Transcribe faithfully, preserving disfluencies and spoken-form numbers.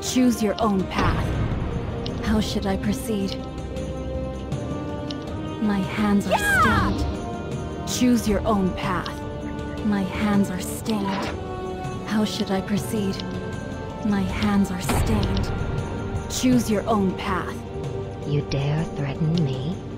Choose your own path. How should I proceed? My hands are stained. Choose your own path. My hands are stained. How should I proceed? My hands are stained. Choose your own path. You dare threaten me?